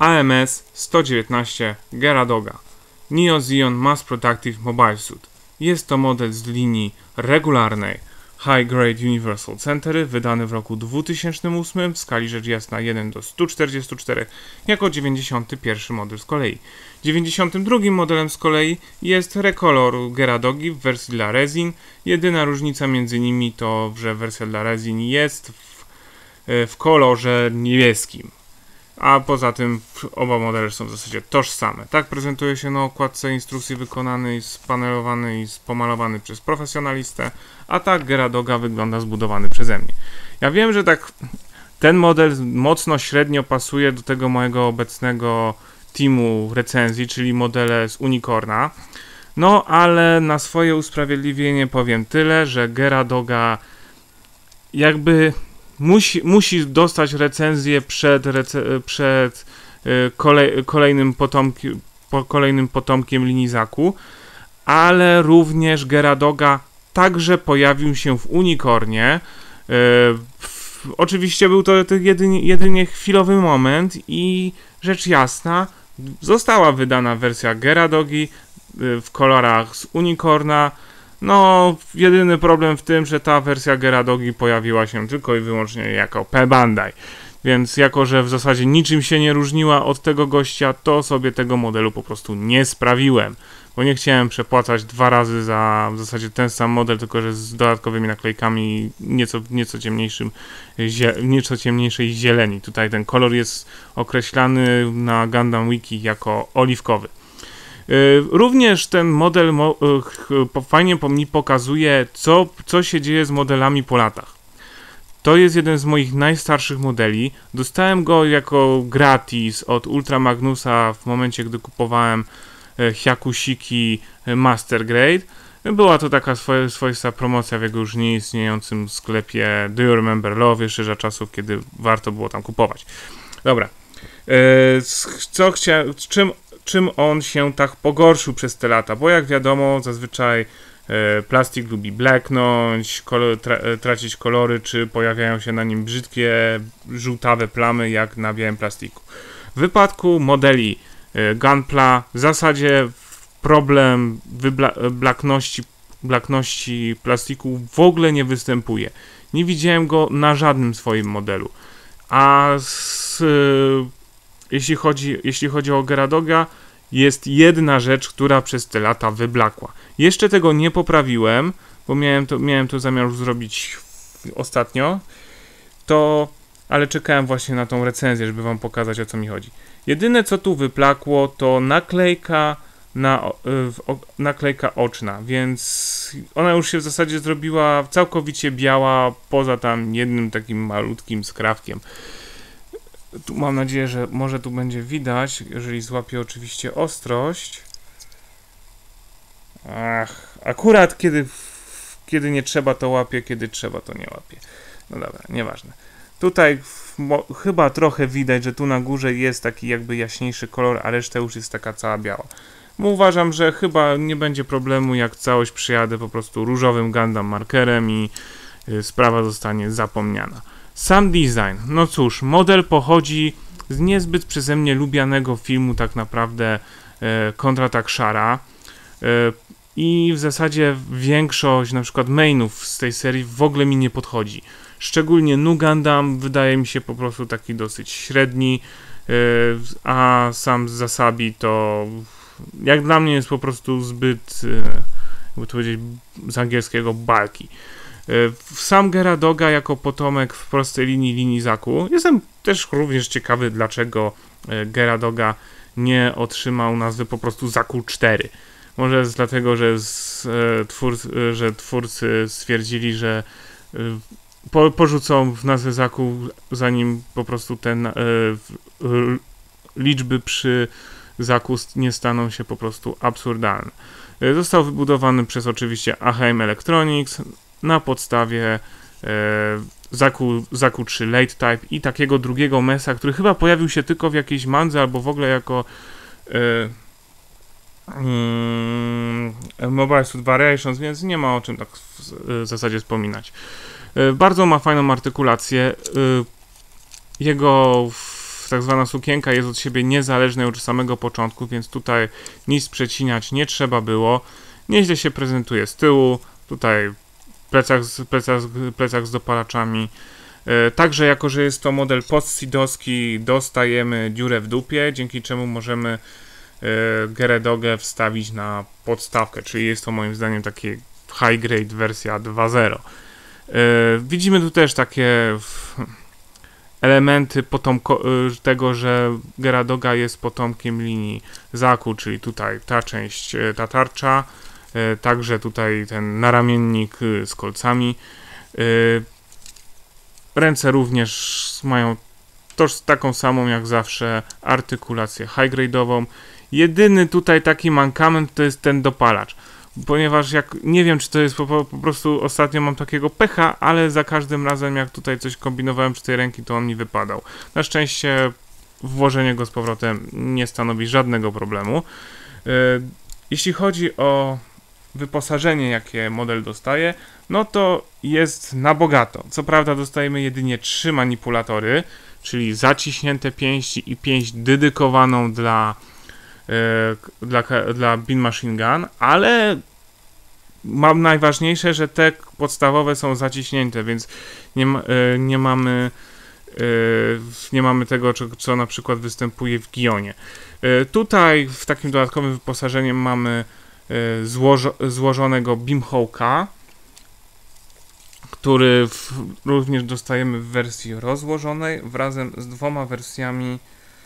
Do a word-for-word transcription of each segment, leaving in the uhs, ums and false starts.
A M S sto dziewiętnaście Geradoga Neo Xeon Mass Productive Mobile Suit. Jest to model z linii regularnej High Grade Universal Centery, wydany w roku dwutysięcznym ósmym w skali rzecz jasna jeden do stu czterdziestu czterech, jako dziewięćdziesiąty pierwszy model z kolei. dziewięćdziesiątym drugim modelem z kolei jest Recolor Geradogi w wersji dla Resin. Jedyna różnica między nimi to, że wersja dla Resin jest w, w kolorze niebieskim. A poza tym oba modele są w zasadzie tożsame. Tak prezentuje się na okładce instrukcji wykonany, spanelowany i pomalowany przez profesjonalistę, a tak Geradoga wygląda zbudowany przeze mnie. Ja wiem, że tak ten model mocno średnio pasuje do tego mojego obecnego teamu recenzji, czyli modele z Unicorna. No, ale na swoje usprawiedliwienie powiem tyle, że Geradoga jakby Musi, musi dostać recenzję przed, rece, przed y, kolej, kolejnym, potomki, po, kolejnym potomkiem Linizaku, ale również Geradoga także pojawił się w Unicornie. Y, w, oczywiście był to, to jedynie, jedynie chwilowy moment i rzecz jasna, została wydana wersja Geradogi y, w kolorach z Unicorna. No, jedyny problem w tym, że ta wersja Geradogi pojawiła się tylko i wyłącznie jako P-Bandai. Więc jako, że w zasadzie niczym się nie różniła od tego gościa, to sobie tego modelu po prostu nie sprawiłem. Bo nie chciałem przepłacać dwa razy za w zasadzie ten sam model, tylko że z dodatkowymi naklejkami nieco, nieco, ciemniejszym, zie, nieco ciemniejszej zieleni. Tutaj ten kolor jest określany na Gundam Wiki jako oliwkowy. Również ten model mo fajnie mi pokazuje, co, co się dzieje z modelami po latach. To jest jeden z moich najstarszych modeli. Dostałem go jako gratis od Ultra Magnusa w momencie, gdy kupowałem Hyakushiki Master Grade. Była to taka swoja, swoista promocja w jego już nieistniejącym sklepie Do You Remember Love, jeszcze za czasów, kiedy warto było tam kupować. Dobra. Co chciałem, czym czym on się tak pogorszył przez te lata, bo jak wiadomo, zazwyczaj e, plastik lubi bleknąć, kolor, tra, tracić kolory, czy pojawiają się na nim brzydkie, żółtawe plamy, jak na białym plastiku. W wypadku modeli e, Gunpla w zasadzie problem blakności, blakności plastiku w ogóle nie występuje. Nie widziałem go na żadnym swoim modelu. A z, e, Jeśli chodzi, jeśli chodzi o Geradoga, jest jedna rzecz, która przez te lata wyblakła. Jeszcze tego nie poprawiłem, bo miałem to, miałem to zamiar zrobić ostatnio, to, ale czekałem właśnie na tą recenzję, żeby wam pokazać, o co mi chodzi. Jedyne, co tu wyblakło, to naklejka, na, w, naklejka oczna, więc ona już się w zasadzie zrobiła całkowicie biała, poza tam jednym takim malutkim skrawkiem. Tu mam nadzieję, że może tu będzie widać, jeżeli złapię oczywiście ostrość. Ach, akurat kiedy, kiedy nie trzeba, to łapię, kiedy trzeba, to nie łapię. No dobra, nieważne. Tutaj mo, chyba trochę widać, że tu na górze jest taki jakby jaśniejszy kolor, a reszta już jest taka cała biała. Bo uważam, że chyba nie będzie problemu, jak całość przyjadę po prostu różowym Gundam markerem i y, sprawa zostanie zapomniana. Sam design, no cóż, model pochodzi z niezbyt przeze mnie lubianego filmu tak naprawdę e, Kontratak Shara e, i w zasadzie większość na przykład mainów z tej serii w ogóle mi nie podchodzi. Szczególnie Nu Gundam wydaje mi się po prostu taki dosyć średni, e, a sam Zasabi to jak dla mnie jest po prostu zbyt, e, jakby to powiedzieć z angielskiego, bulky. Sam Geradoga jako potomek w prostej linii Linizaku. Jestem też również ciekawy, dlaczego Geradoga nie otrzymał nazwy po prostu Zaku cztery. Może jest dlatego, że, z, twórcy, że twórcy stwierdzili, że po, porzucą w nazwę Zaku, zanim po prostu te liczby przy Zaku nie staną się po prostu absurdalne. Został wybudowany przez oczywiście A H M Electronics na podstawie e, Zaku, Zaku trzy Late Type i takiego drugiego mesa, który chyba pojawił się tylko w jakiejś mandze albo w ogóle jako e, mm, Mobile Suit Variations, więc nie ma o czym tak w, w zasadzie wspominać. E, bardzo ma fajną artykulację. E, jego tak zwana sukienka jest od siebie niezależna już od samego początku, więc tutaj nic przecinać nie trzeba było. Nieźle się prezentuje z tyłu, tutaj plecak z, plecak, plecak z dopalaczami. E, także jako, że jest to model post-sidowski, dostajemy dziurę w dupie, dzięki czemu możemy e, Geradogę wstawić na podstawkę, czyli jest to moim zdaniem takie high grade wersja dwa zero. E, widzimy tu też takie elementy potomko- tego, że Geradoga jest potomkiem linii Zaku, czyli tutaj ta część, ta tarcza, także tutaj ten naramiennik z kolcami. Ręce również mają toż taką samą jak zawsze artykulację high grade'ową. Jedyny tutaj taki mankament to jest ten dopalacz, ponieważ jak nie wiem, czy to jest po, po, po prostu ostatnio mam takiego pecha, ale za każdym razem jak tutaj coś kombinowałem przy tej ręki, to on mi wypadał. Na szczęście włożenie go z powrotem nie stanowi żadnego problemu. Yy, jeśli chodzi o wyposażenie, jakie model dostaje, no to jest na bogato. Co prawda dostajemy jedynie trzy manipulatory, czyli zaciśnięte pięści i pięść dedykowaną dla Dla, dla Beam Machine Gun, ale mam najważniejsze, że te podstawowe są zaciśnięte, więc nie, ma, nie mamy nie mamy tego, co, co na przykład występuje w Gionie. Tutaj w takim dodatkowym wyposażeniem mamy złożo, złożonego Beamhawka, który w, również dostajemy w wersji rozłożonej razem z dwoma wersjami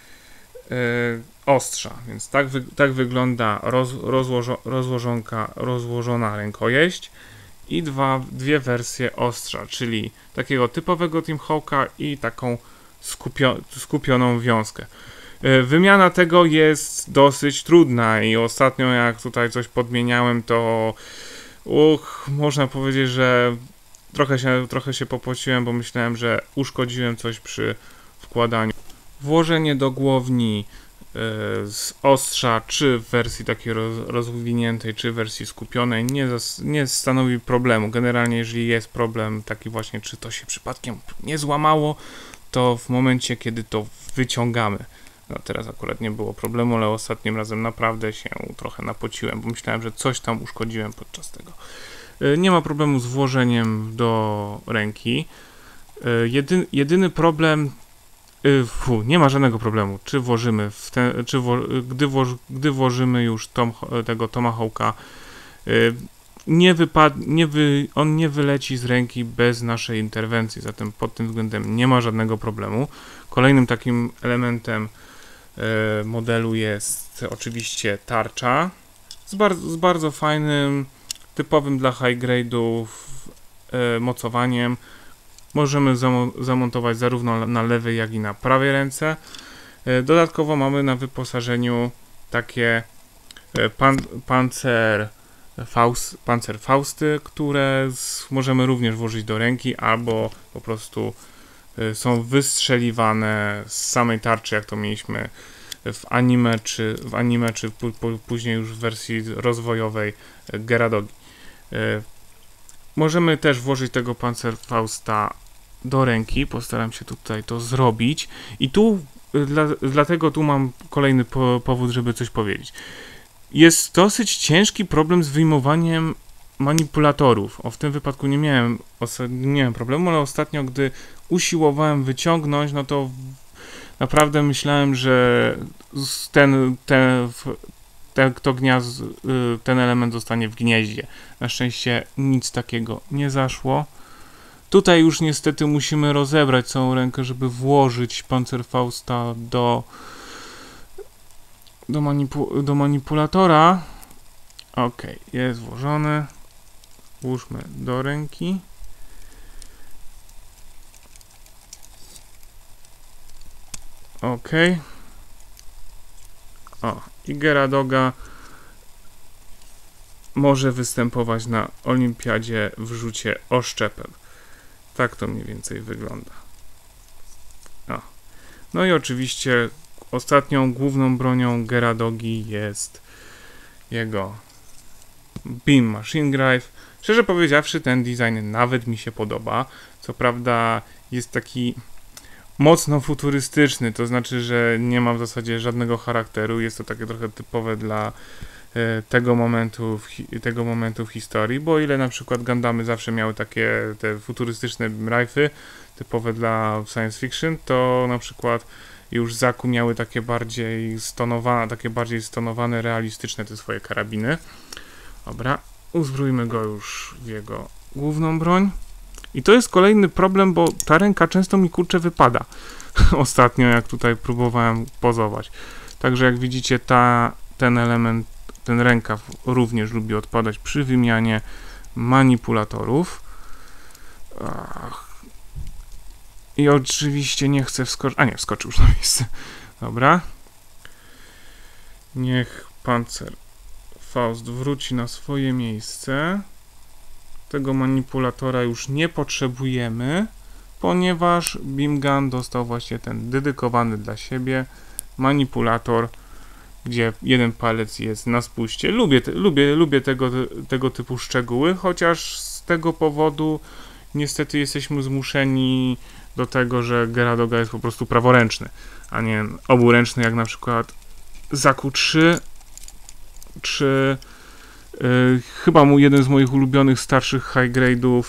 ostrza, więc tak, wy, tak wygląda roz, rozłożo, rozłożonka, rozłożona rękojeść i dwa, dwie wersje ostrza, czyli takiego typowego Beamhawka i taką skupio, skupioną wiązkę. Wymiana tego jest dosyć trudna i ostatnio jak tutaj coś podmieniałem, to uch, można powiedzieć, że trochę się, trochę się popociłem, bo myślałem, że uszkodziłem coś przy wkładaniu. Włożenie do głowni z ostrza, czy w wersji takiej roz, rozwiniętej, czy w wersji skupionej nie, zas, nie stanowi problemu. Generalnie jeżeli jest problem taki właśnie, czy to się przypadkiem nie złamało, to w momencie, kiedy to wyciągamy. No teraz akurat nie było problemu, ale ostatnim razem naprawdę się trochę napociłem, bo myślałem, że coś tam uszkodziłem podczas tego. Nie ma problemu z włożeniem do ręki. Jedyny, jedyny problem Fu, nie ma żadnego problemu, czy włożymy w ten, czy wło, gdy, włoż, gdy włożymy już tom, tego Tomahawka, nie wypad, nie wy, on nie wyleci z ręki bez naszej interwencji, zatem pod tym względem nie ma żadnego problemu. Kolejnym takim elementem e, modelu jest oczywiście tarcza z, bar, z bardzo fajnym, typowym dla high grade'ów e, mocowaniem. Możemy zamontować zarówno na lewej, jak i na prawej ręce. Dodatkowo mamy na wyposażeniu takie pan, pancer, faust, pancer fausty, które z, możemy również włożyć do ręki, albo po prostu są wystrzeliwane z samej tarczy, jak to mieliśmy w anime, czy w anime, czy później już w wersji rozwojowej Geradogi. Możemy też włożyć tego Panzerfausta do ręki, postaram się tutaj to zrobić i tu, dla, dlatego tu mam kolejny po, powód, żeby coś powiedzieć. Jest dosyć ciężki problem z wyjmowaniem manipulatorów. O, w tym wypadku nie miałem, nie miałem problemu, ale ostatnio, gdy usiłowałem wyciągnąć, no to naprawdę myślałem, że ten, ten, ten, to gniazd, ten element zostanie w gnieździe. Na szczęście nic takiego nie zaszło. Tutaj już niestety musimy rozebrać całą rękę, żeby włożyć Panzerfausta do, do, manipu, do manipulatora. Ok, jest włożony. Włóżmy do ręki. Ok. O, i Geradoga może występować na olimpiadzie w rzucie oszczepem. Tak to mniej więcej wygląda. O. No i oczywiście ostatnią główną bronią Geradogi jest jego Beam Machine Drive. Szczerze powiedziawszy, ten design nawet mi się podoba. Co prawda jest taki mocno futurystyczny, to znaczy, że nie ma w zasadzie żadnego charakteru, jest to takie trochę typowe dla e, tego momentu, w hi, tego momentu w historii, bo o ile na przykład Gundamy zawsze miały takie te futurystyczne rify, typowe dla science fiction, to na przykład już Zaku miały takie bardziej stonowane, takie bardziej stonowane, realistyczne te swoje karabiny. Dobra, uzbrójmy go już w jego główną broń. I to jest kolejny problem, bo ta ręka często mi kurczę wypada. Ostatnio jak tutaj próbowałem pozować. Także jak widzicie, ta, ten element, ten rękaw również lubi odpadać przy wymianie manipulatorów. Ach. I oczywiście nie chcę wskoczyć. A nie, wskoczył już na miejsce. Dobra. Niech Panzerfaust wróci na swoje miejsce. Tego manipulatora już nie potrzebujemy, ponieważ Beam Gun dostał właśnie ten dedykowany dla siebie manipulator, gdzie jeden palec jest na spuście. Lubię, te, lubię, lubię tego, tego typu szczegóły, chociaż z tego powodu niestety jesteśmy zmuszeni do tego, że Geradoga jest po prostu praworęczny, a nie oburęczny, jak na przykład Zaku trzy, czy yy, chyba mu jeden z moich ulubionych starszych high grade'ów,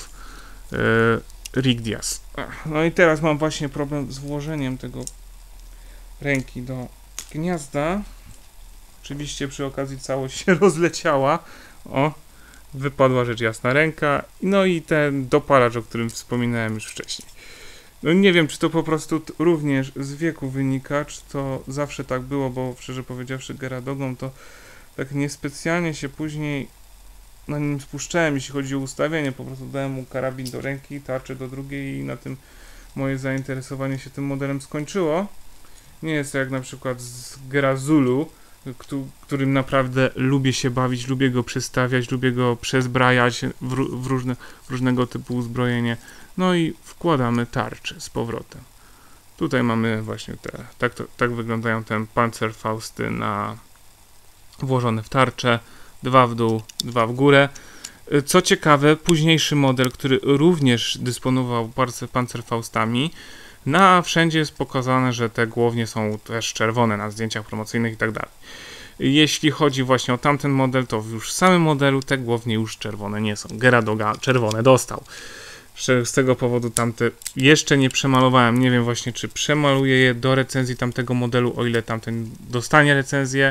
yy, Rigdias. No i teraz mam właśnie problem z włożeniem tego ręki do gniazda. Oczywiście przy okazji całość się rozleciała. O, wypadła rzecz jasna ręka. No i ten dopalacz, o którym wspominałem już wcześniej. No nie wiem, czy to po prostu również z wieku wynika, czy to zawsze tak było, bo szczerze powiedziawszy Geradogą to tak niespecjalnie się później na nim spuszczałem, jeśli chodzi o ustawienie. Po prostu dałem mu karabin do ręki, tarczę do drugiej i na tym moje zainteresowanie się tym modelem skończyło. Nie jest to jak na przykład z Gerazulu, którym naprawdę lubię się bawić, lubię go przestawiać, lubię go przezbrajać w, w, różne, w różnego typu uzbrojenie. No i wkładamy tarczę z powrotem. Tutaj mamy właśnie te, tak, to, tak wyglądają te Panzerfausty na, włożone w tarczę, dwa w dół, dwa w górę. Co ciekawe, późniejszy model, który również dysponował Panzerfaustami, na wszędzie jest pokazane, że te głownie są też czerwone na zdjęciach promocyjnych i tak dalej. Jeśli chodzi właśnie o tamten model, to już w samym modelu te głownie już czerwone nie są. Geradoga czerwone dostał. Z tego powodu tamte jeszcze nie przemalowałem. Nie wiem właśnie, czy przemaluję je do recenzji tamtego modelu, o ile tamten dostanie recenzję.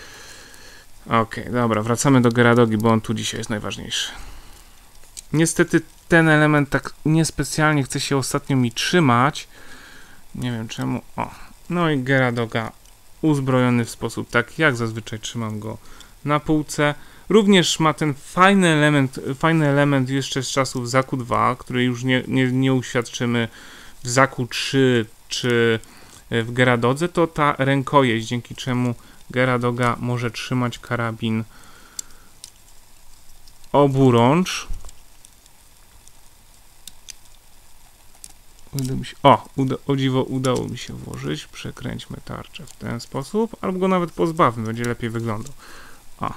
Okej, okay, dobra, wracamy do Geradogi, bo on tu dzisiaj jest najważniejszy. Niestety ten element tak niespecjalnie chce się ostatnio mi trzymać. Nie wiem czemu. O, no i Geradoga uzbrojony w sposób taki, jak zazwyczaj trzymam go na półce. Również ma ten fajny element, fajny element jeszcze z czasów Zaku dwa, który już nie, nie, nie uświadczymy w Zaku trzy czy w Geradodze, to ta rękojeść, dzięki czemu Geradoga może trzymać karabin oburącz. Uda mi się, o, uda, o dziwo udało mi się włożyć. Przekręćmy tarczę w ten sposób, albo go nawet pozbawmy, będzie lepiej wyglądał. O.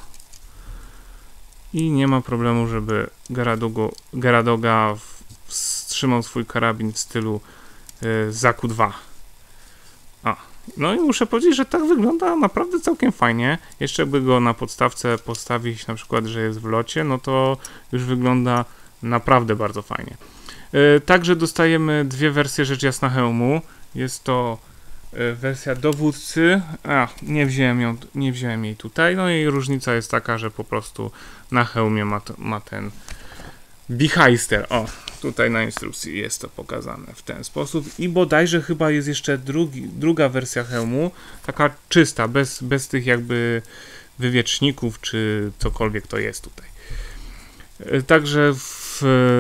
I nie ma problemu, żeby Geradogo, Geradoga wstrzymał swój karabin w stylu y, Zaku dwa. O. No i muszę powiedzieć, że tak wygląda naprawdę całkiem fajnie. Jeszcze by go na podstawce postawić, na przykład, że jest w locie, no to już wygląda naprawdę bardzo fajnie. Yy, także dostajemy dwie wersje rzecz jasna hełmu. Jest to yy, wersja dowódcy. A, nie wziąłem, ją, nie wziąłem jej tutaj. No i różnica jest taka, że po prostu na hełmie ma, to, ma ten Beeheister. O, tutaj na instrukcji jest to pokazane w ten sposób. I bodajże chyba jest jeszcze drugi, druga wersja hełmu, taka czysta, bez, bez tych jakby wywieczników, czy cokolwiek to jest tutaj. Yy, także w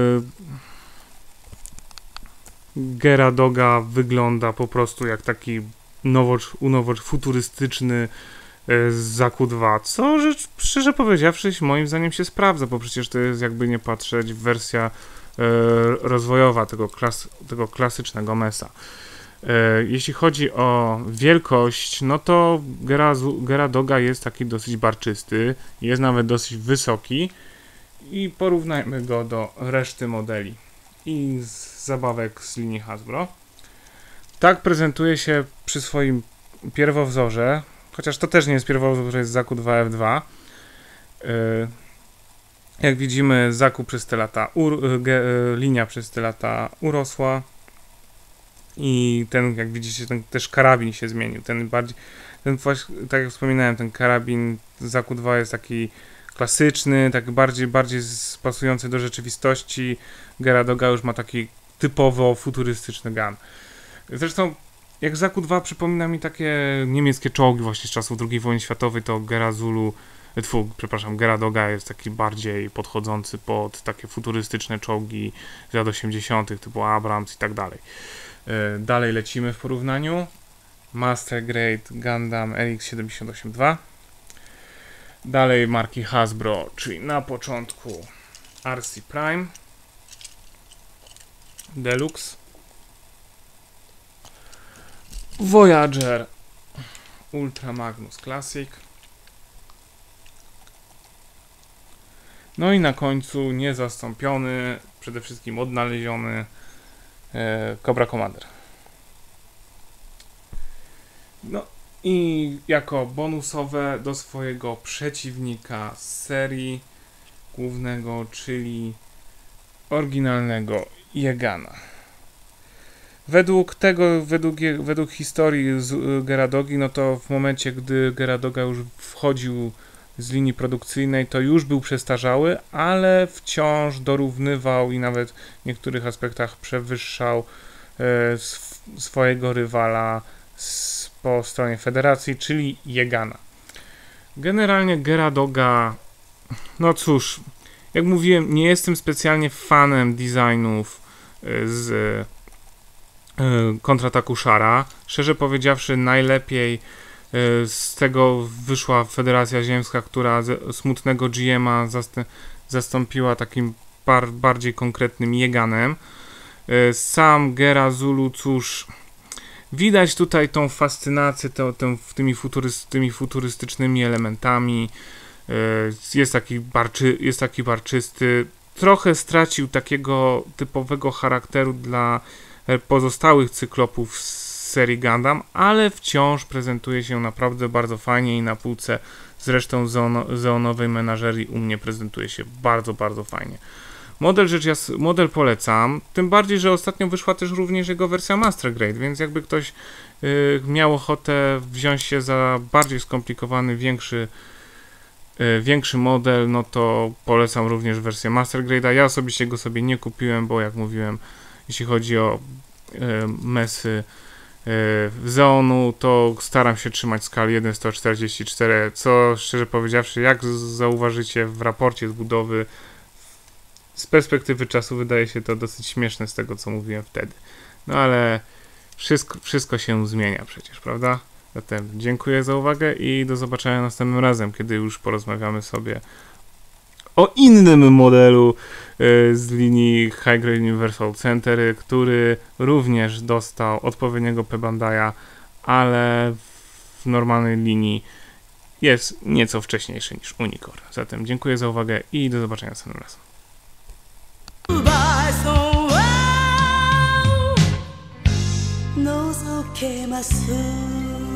Geradoga wygląda po prostu jak taki nowocz, unowocz, futurystyczny z Zaku dwa, co rzecz, szczerze powiedziawszy, moim zdaniem się sprawdza, bo przecież to jest, jakby nie patrzeć, wersja e, rozwojowa tego, klas, tego klasycznego mesa. E, jeśli chodzi o wielkość, no to Gerazu, Geradoga jest taki dosyć barczysty, jest nawet dosyć wysoki i porównajmy go do reszty modeli i z zabawek z linii Hasbro. Tak prezentuje się przy swoim pierwowzorze, chociaż to też nie jest pierwowzór, to jest Zaku dwa F dwa. Jak widzimy, Zaku przez te lata, linia przez te lata urosła i ten, jak widzicie, ten też karabin się zmienił. Ten bardziej, ten właśnie, tak jak wspominałem, ten karabin Zaku dwa jest taki klasyczny, tak bardziej, bardziej pasujący do rzeczywistości. Geradoga już ma taki typowo futurystyczny gun. Zresztą jak Zaku dwa przypomina mi takie niemieckie czołgi właśnie z czasów drugiej wojny światowej, to Gera Zulu, tfu, przepraszam, Geradoga jest taki bardziej podchodzący pod takie futurystyczne czołgi z lat osiemdziesiątych typu Abrams i tak dalej. Dalej lecimy w porównaniu. Master Grade Gundam R X siedemdziesiąt osiem dwa. Dalej marki Hasbro, czyli na początku R C Prime Deluxe, Voyager Ultra Magnus Classic, no i na końcu niezastąpiony, przede wszystkim odnaleziony e, Cobra Commander. No i jako bonusowe do swojego przeciwnika z serii głównego, czyli oryginalnego Yegana. Według tego, według, według historii z Geradogi, no to w momencie, gdy Geradoga już wchodził z linii produkcyjnej, to już był przestarzały, ale wciąż dorównywał i nawet w niektórych aspektach przewyższał e, sw swojego rywala z, po stronie Federacji, czyli Yegana. Generalnie Geradoga, no cóż, jak mówiłem, nie jestem specjalnie fanem designów z kontrataku Shara. Szczerze powiedziawszy, najlepiej z tego wyszła Federacja Ziemska, która smutnego G M a zastąpiła takim bar bardziej konkretnym Yeganem. Sam Gera Zulu, cóż, widać tutaj tą fascynację to, to, tymi, futuryst, tymi futurystycznymi elementami. Jest taki, barczy, jest taki barczysty. Trochę stracił takiego typowego charakteru dla pozostałych cyklopów z serii Gundam, ale wciąż prezentuje się naprawdę bardzo fajnie i na półce zresztą Zeonowej menażerii u mnie prezentuje się bardzo, bardzo fajnie. Model rzecz jas model polecam, tym bardziej, że ostatnio wyszła też również jego wersja Master Grade, więc jakby ktoś yy, miał ochotę wziąć się za bardziej skomplikowany, większy yy, większy model, no to polecam również wersję Master Grade'a. Ja osobiście go sobie nie kupiłem, bo jak mówiłem, jeśli chodzi o y, mesy y, Zeonu, to staram się trzymać skali jeden sto czterdzieści cztery, co szczerze powiedziawszy, jak zauważycie w raporcie z budowy, z perspektywy czasu wydaje się to dosyć śmieszne z tego, co mówiłem wtedy. No ale wszystko, wszystko się zmienia przecież, prawda? Zatem dziękuję za uwagę i do zobaczenia następnym razem, kiedy już porozmawiamy sobie o innym modelu y, z linii High Grade Universal Centery, który również dostał odpowiedniego P-Bandai'a, ale w normalnej linii jest nieco wcześniejszy niż Unicorn. Zatem dziękuję za uwagę i do zobaczenia następnym razem. 覗けます